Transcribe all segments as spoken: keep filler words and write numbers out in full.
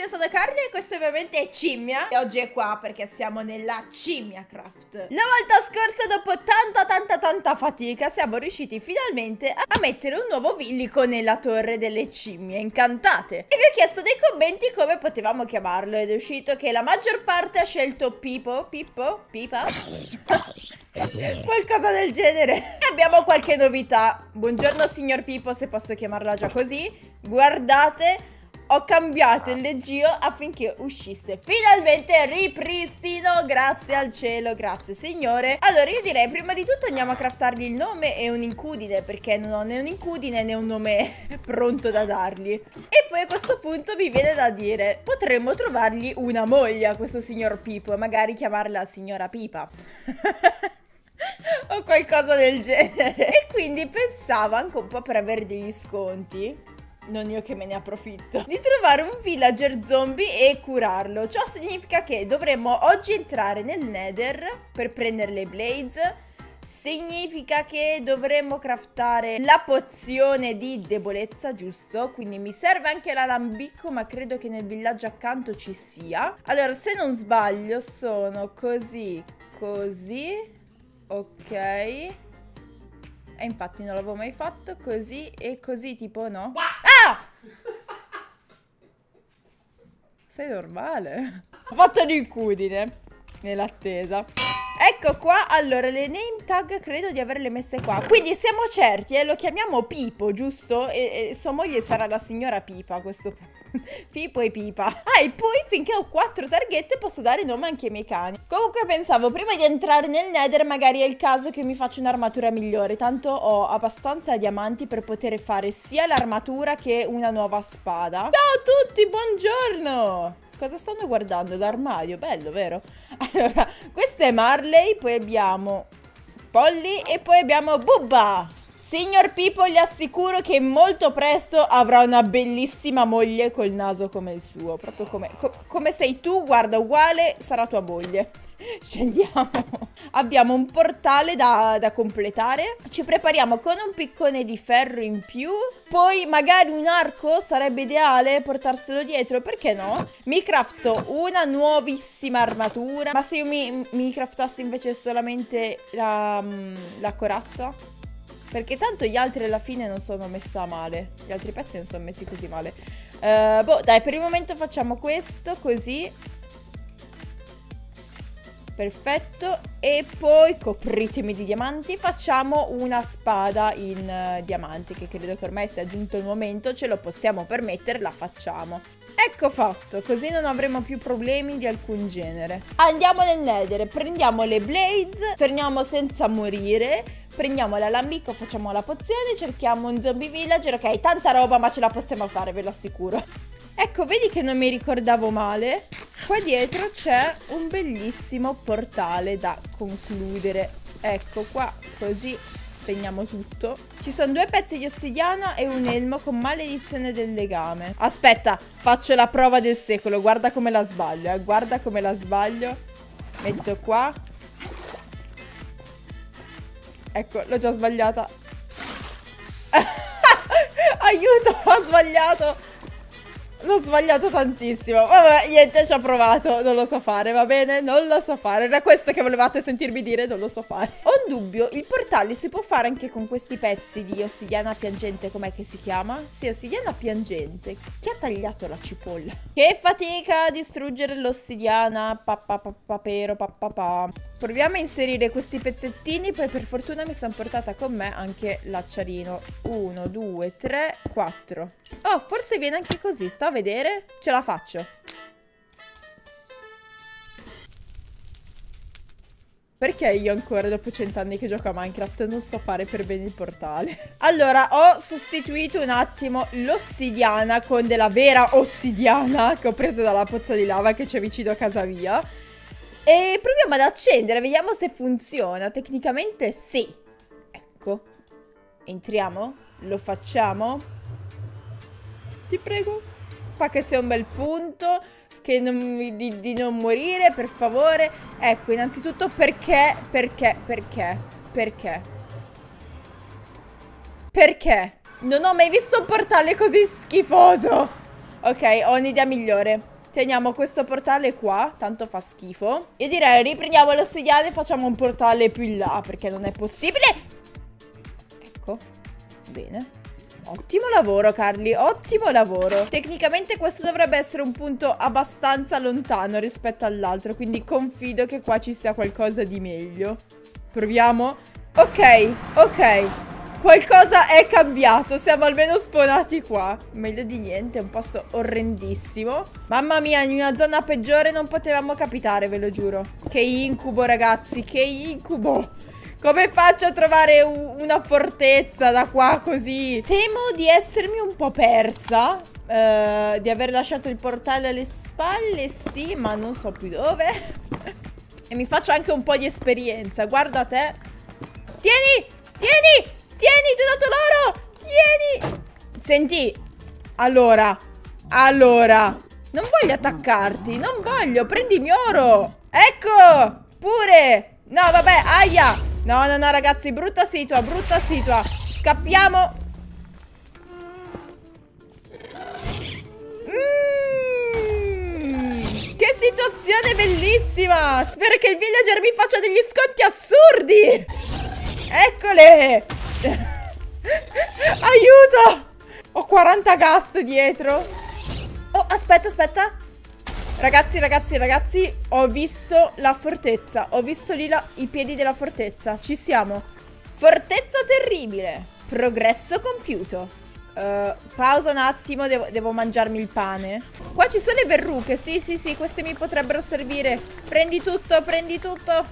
io sono Carly e questo ovviamente è Cimmia. E oggi è qua perché siamo nella Cimmia Craft. La volta scorsa, dopo tanta tanta tanta fatica, siamo riusciti finalmente a mettere un nuovo villico nella torre delle cimmie incantate. E vi ho chiesto nei commenti come potevamo chiamarlo ed è uscito che la maggior parte ha scelto Pipo. Pippo? Pipa? Qualcosa del genere. E abbiamo qualche novità. Buongiorno signor Pipo, se posso chiamarla già così. Guardate, ho cambiato il leggio affinché uscisse finalmente ripristino. Grazie al cielo, grazie signore. Allora io direi prima di tutto andiamo a craftargli il nome e un'incudine, perché non ho né un'incudine né un nome pronto da dargli. E poi a questo punto mi viene da dire, potremmo trovargli una moglie a questo signor Pipo e magari chiamarla signora Pipa. O qualcosa del genere. E quindi pensavo anche un po' per avere degli sconti, non io che me ne approfitto, di trovare un villager zombie e curarlo. Ciò significa che dovremmo oggi entrare nel nether per prendere le blades. Significa che dovremmo craftare la pozione di debolezza, giusto? Quindi mi serve anche l'alambicco, ma credo che nel villaggio accanto ci sia. Allora, se non sbaglio sono così, così, ok. E infatti non l'avevo mai fatto, così e così, tipo, no? Ah! Sei normale? Ho fatto un'incudine nell'attesa. Ecco qua, allora le name tag credo di averle messe qua. Quindi siamo certi, eh, lo chiamiamo Pipo, giusto? E, e sua moglie sarà la signora Pipa a questo punto. Pipo e Pipa. Ah, e poi finché ho quattro targhette posso dare nome anche ai miei cani. Comunque pensavo, prima di entrare nel nether magari è il caso che mi faccia un'armatura migliore. Tanto ho abbastanza diamanti per poter fare sia l'armatura che una nuova spada. Ciao a tutti, buongiorno. Cosa stanno guardando? L'armadio, bello, vero? Allora, questa è Marley, poi abbiamo Polly e poi abbiamo Bubba. Signor Pipo, gli assicuro che molto presto avrà una bellissima moglie col naso come il suo. Proprio come, co come sei tu, guarda, uguale sarà tua moglie. Scendiamo. Abbiamo un portale da, da completare. Ci prepariamo con un piccone di ferro in più. Poi magari un arco sarebbe ideale portarselo dietro, perché no? Mi crafto una nuovissima armatura. Ma se io mi, mi craftassi invece solamente la, la corazza? Perché tanto gli altri alla fine non sono messa male. Gli altri pezzi non sono messi così male. uh, Boh, dai, per il momento facciamo questo, così. Perfetto. E poi, copritemi di diamanti, facciamo una spada in uh, diamanti, che credo che ormai sia giunto il momento. Ce lo possiamo permettere, la facciamo. Ecco fatto, così non avremo più problemi di alcun genere. Andiamo nel nether, prendiamo le blades, torniamo senza morire, prendiamo l'alambicco, facciamo la pozione, cerchiamo un zombie villager. Ok, tanta roba, ma ce la possiamo fare, ve lo assicuro. Ecco, vedi che non mi ricordavo male? Qua dietro c'è un bellissimo portale da concludere. Ecco qua, così spegniamo tutto. Ci sono due pezzi di ossidiana e un elmo con maledizione del legame. Aspetta, faccio la prova del secolo. Guarda come la sbaglio, eh. Guarda come la sbaglio. Metto qua. Ecco, l'ho già sbagliata. Aiuto, ho sbagliato. L'ho sbagliato tantissimo. Vabbè, niente, ci ho provato. Non lo so fare, va bene? Non lo so fare. Era questo che volevate sentirmi dire, non lo so fare. Ho un dubbio, il portale si può fare anche con questi pezzi di ossidiana piangente, com'è che si chiama? Sì, ossidiana piangente. Chi ha tagliato la cipolla? Che fatica a distruggere l'ossidiana. Papapapapero, papapà. Proviamo a inserire questi pezzettini. Poi per fortuna mi sono portata con me anche l'acciarino. Uno, due, tre, quattro. Oh, forse viene anche così, sta a vedere? Ce la faccio. Perché io ancora dopo cent'anni che gioco a Minecraft non so fare per bene il portale? Allora, ho sostituito un attimo l'ossidiana con della vera ossidiana che ho preso dalla pozza di lava che c'è vicino a casa mia. E proviamo ad accendere, vediamo se funziona. Tecnicamente sì. Ecco. Entriamo? Lo facciamo? Ti prego, fa che sia un bel punto, che non, di, di non morire, per favore. Ecco, innanzitutto perché, perché, perché, perché, perché? Non ho mai visto un portale così schifoso. Ok, ho un'idea migliore. Teniamo questo portale qua, tanto fa schifo. Io direi riprendiamo l'ossidiana e facciamo un portale più in là, perché non è possibile. Ecco, bene. Ottimo lavoro, Carly, ottimo lavoro. Tecnicamente questo dovrebbe essere un punto abbastanza lontano rispetto all'altro, quindi confido che qua ci sia qualcosa di meglio. Proviamo. Ok, ok. Qualcosa è cambiato, siamo almeno spawnati qua. Meglio di niente, è un posto orrendissimo. Mamma mia, in una zona peggiore non potevamo capitare, ve lo giuro. Che incubo, ragazzi, che incubo. Come faccio a trovare una fortezza da qua così? Temo di essermi un po' persa, uh, di aver lasciato il portale alle spalle, sì, ma non so più dove. E mi faccio anche un po' di esperienza, guarda te. Tieni, tieni, tieni, ti ho dato l'oro, tieni. Senti, allora, allora, non voglio attaccarti, non voglio, prendi il mio oro. Ecco, pure. No, vabbè, aia. No, no, no, ragazzi, brutta situa, brutta situa. Scappiamo. Mm, che situazione bellissima. Spero che il villager mi faccia degli sconti assurdi. Eccole. Aiuto. Ho quaranta gas dietro. Oh, aspetta, aspetta. Ragazzi, ragazzi, ragazzi, ho visto la fortezza. Ho visto lì la, i piedi della fortezza. Ci siamo. Fortezza terribile. Progresso compiuto. uh, Pausa un attimo, devo, devo mangiarmi il pane. Qua ci sono le verruche. Sì, sì, sì, queste mi potrebbero servire. Prendi tutto, prendi tutto.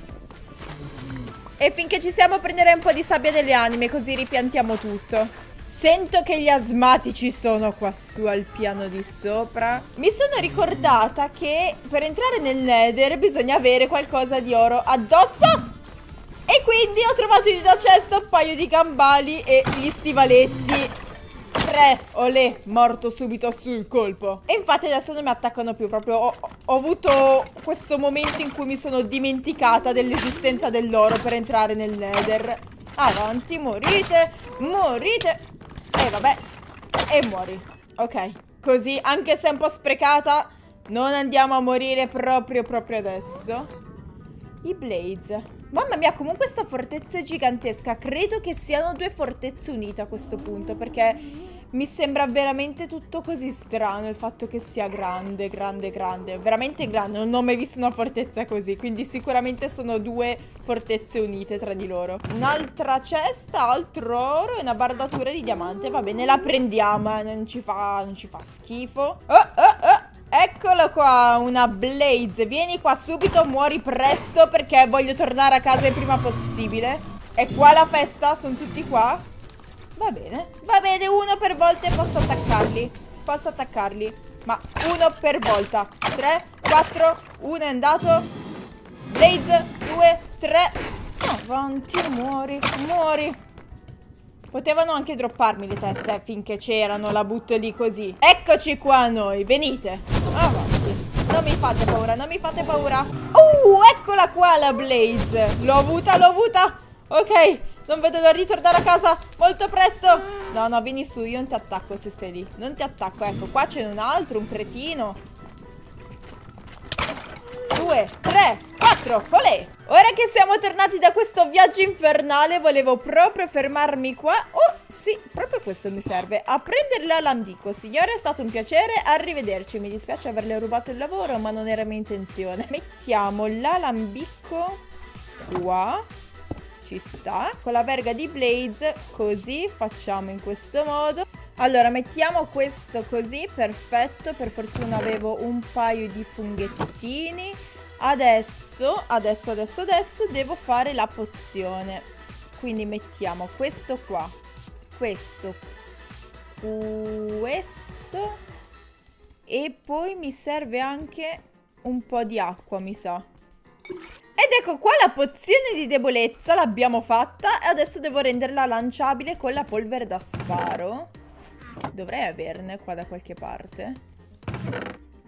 E finché ci siamo prenderei un po' di sabbia delle anime, così ripiantiamo tutto. Sento che gli asmatici sono qua su al piano di sopra. Mi sono ricordata che per entrare nel Nether bisogna avere qualcosa di oro addosso. E quindi ho trovato in una cesta un paio di gambali e gli stivaletti. Tre, olè, morto subito sul colpo. E infatti adesso non mi attaccano più. Proprio ho, ho avuto questo momento in cui mi sono dimenticata dell'esistenza dell'oro per entrare nel Nether. Avanti, morite, morite. E vabbè, e muori. Ok, così, anche se è un po' sprecata, non andiamo a morire proprio proprio adesso. I Blades. Mamma mia, comunque sta fortezza è gigantesca. Credo che siano due fortezze unite a questo punto, perché mi sembra veramente tutto così strano il fatto che sia grande, grande, grande. Veramente grande, non ho mai visto una fortezza così. Quindi sicuramente sono due fortezze unite tra di loro. Un'altra cesta, altro oro e una bardatura di diamante. Va bene, la prendiamo, eh. non, ci fa, non ci fa schifo. Oh, oh, oh. Eccolo qua, una Blaze. Vieni qua subito, muori presto, perché voglio tornare a casa il prima possibile. E qua la festa, sono tutti qua. Va bene, va bene, uno per volta e posso attaccarli. Posso attaccarli, ma uno per volta. Tre, quattro, uno è andato. Blaze, due, tre. Avanti, muori, muori. Potevano anche dropparmi le teste finché c'erano, la butto lì così. Eccoci qua noi, venite. Avanti. Non mi fate paura, non mi fate paura. Uh, eccola qua la Blaze. L'ho avuta, l'ho avuta. Ok, non vedo l'ora di tornare a casa molto presto. No, no, vieni su, io non ti attacco se stai lì. Non ti attacco, ecco, qua c'è un altro, un cretino. Due, tre, quattro, olè. Ora che siamo tornati da questo viaggio infernale, volevo proprio fermarmi qua. Oh, sì, proprio questo mi serve. A prendere l'alambico. Signore, è stato un piacere, arrivederci. Mi dispiace averle rubato il lavoro, ma non era mia intenzione. Mettiamo l'alambico qua. Ci sta. Con la verga di Blaze, così, facciamo in questo modo. Allora, mettiamo questo così, perfetto. Per fortuna avevo un paio di funghettini. Adesso, adesso, adesso, adesso devo fare la pozione. Quindi mettiamo questo qua, questo, questo. E poi mi serve anche un po' di acqua, mi sa. Ed ecco qua la pozione di debolezza l'abbiamo fatta. E adesso devo renderla lanciabile con la polvere da sparo. Dovrei averne qua da qualche parte.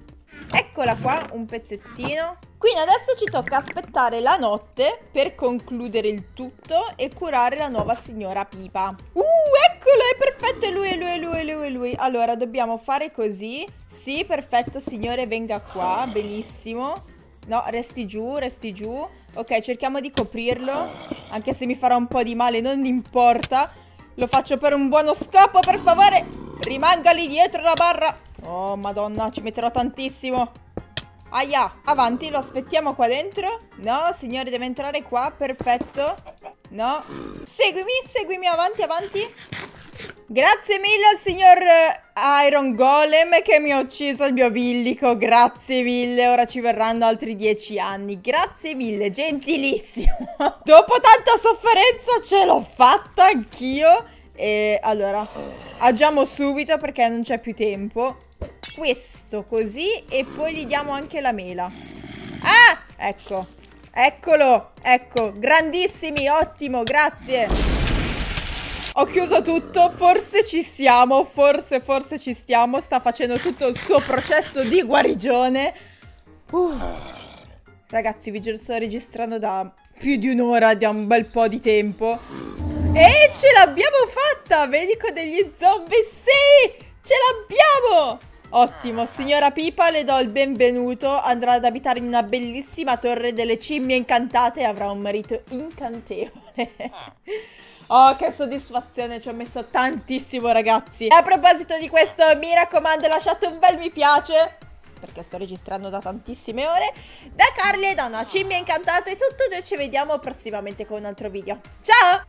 Eccola qua, un pezzettino. Quindi adesso ci tocca aspettare la notte per concludere il tutto e curare la nuova signora Pipa. Uh, eccolo, è perfetto, è lui, è lui, è lui, è lui, è lui. Allora, dobbiamo fare così. Sì, perfetto, signore, venga qua, benissimo. No, resti giù, resti giù. Ok, cerchiamo di coprirlo. Anche se mi farà un po' di male, non importa. Lo faccio per un buono scopo, per favore. Rimanga lì dietro la barra. Oh, madonna, ci metterò tantissimo. Aia, avanti, lo aspettiamo qua dentro. No, signore, deve entrare qua, perfetto. No, seguimi, seguimi, avanti, avanti. Grazie mille al signor Iron Golem che mi ha ucciso il mio villico. Grazie mille, ora ci verranno altri dieci anni. Grazie mille, gentilissimo. Dopo tanta sofferenza ce l'ho fatta anch'io. E allora, agiamo subito perché non c'è più tempo. Questo così e poi gli diamo anche la mela. Ah, ecco, eccolo, ecco, grandissimi, ottimo, grazie. Ho chiuso tutto, forse ci siamo, forse, forse ci stiamo. Sta facendo tutto il suo processo di guarigione. uh. Ragazzi, vi giuro, sto registrando da più di un'ora, da un bel po' di tempo. E ce l'abbiamo fatta, vedi, con degli zombie, sì, ce l'abbiamo. Ottimo, signora Pipa, le do il benvenuto. Andrà ad abitare in una bellissima torre delle cimmie incantate e avrà un marito incantevole. Oh, che soddisfazione, ci ho messo tantissimo, ragazzi. E a proposito di questo, mi raccomando, lasciate un bel mi piace, perché sto registrando da tantissime ore. Da Carly e da una cimmia incantata è tutto, noi ci vediamo prossimamente con un altro video. Ciao!